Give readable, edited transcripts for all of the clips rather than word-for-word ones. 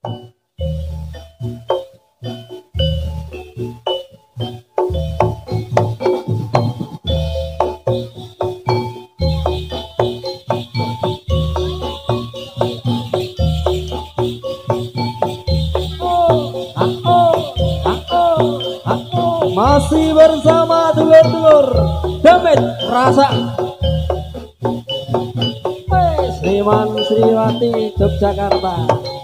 Masih bersama dulur-dulur Damit Rasa Sriman Sriwati Yogyakarta.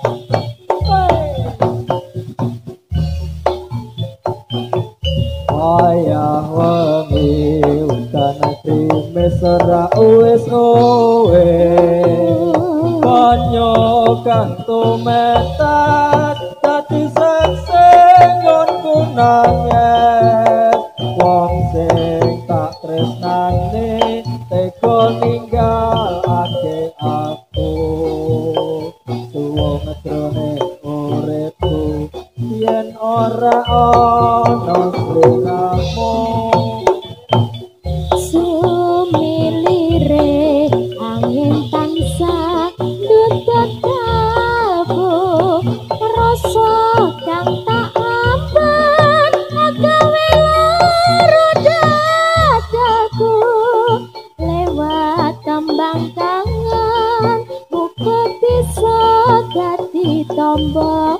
Wayah wengi udan krimis ora wis kowe banyu kang tumetak dadi sing nggonku nangis wong sing tak tresnani tega ninggalake aku suwung jroning uripku yen ora ana sliramu sumilire angin tansah ndut kabu rasa kang tak aman gawe lara dadaku lewat tembang tangan buka bisa dadi tombok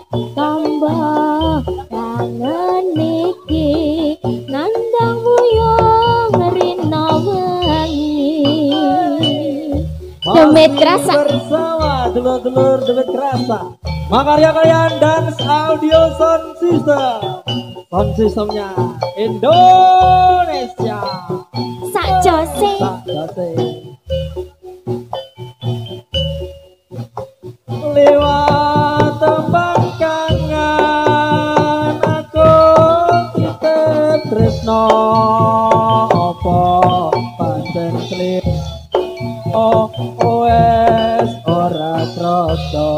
kangen iki nandang wuyung rina wengi Demit Rasa bersama dulur-dulur Demit Rasa makarya kalian Dance Audio Sound Systemnya Indonesia Sak Jose lewat tembang kangen aku titip tresno apa pancen klip wes ora krasa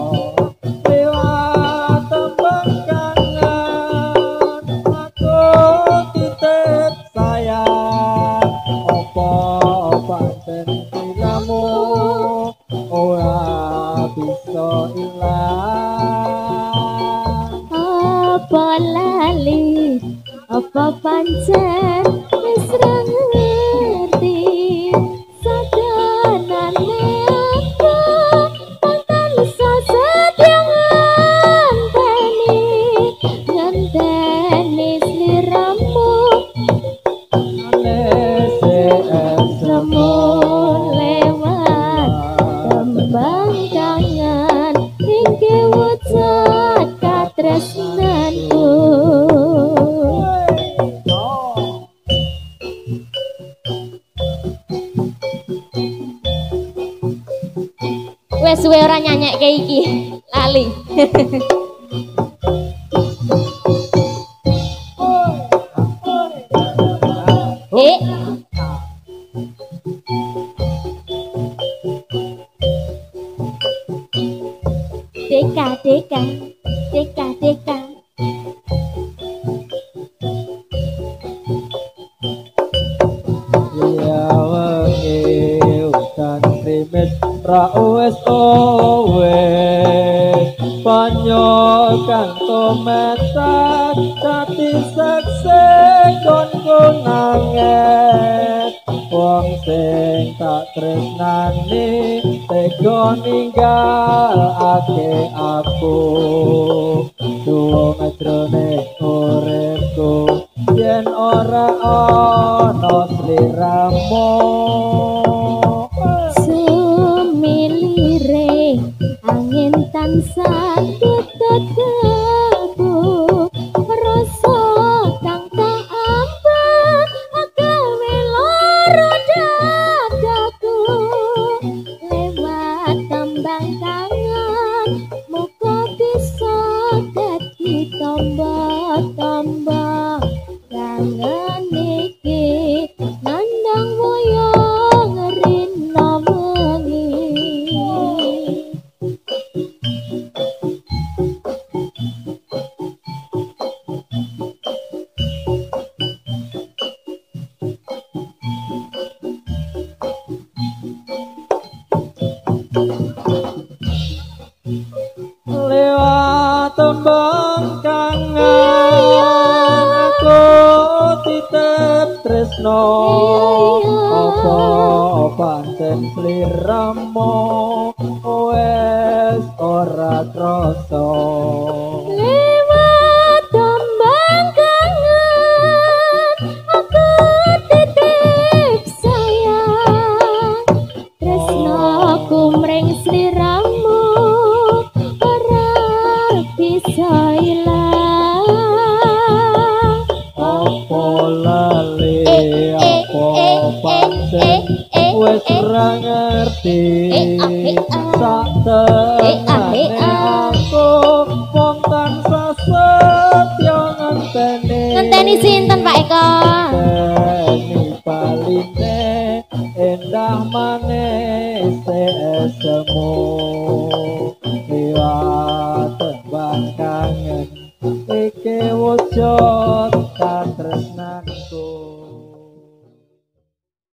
lewat tembang kangen aku titip sayang apa pancen ilamu ora bisa ilang apa lali apa pancen wis ra ngerti sadanane aku pantan saset yang ngenteni sliramu semu lewat tembang kangen hingga wujud katresnanku wes suwe ora nyanyekke iki lali Deka ya wengi udan krimis ra wis kowe banyu kang tumetak dadi saksi konku nangis wong sing tak tresnani tega ninggalake aku suwung jroning uripku yen ora ana sliramu sumilire angin tansah tutut kebu rasa kang tak aman gawe lara dadaku lewat tembang tangan muka bisa dadi tombak kangen iki nandang wuyung pancen sliramu wes ora krasa lewat tambang kangen aku titip sayang tresnaku mring sliramu ora bisa ilang apa lali apa pancen wes ora ngerti sak tenane aku wong tansah setya ngenteni sinten Pak Eko ngenteni paline endah manis esemu liwat tembang kangen iki wujud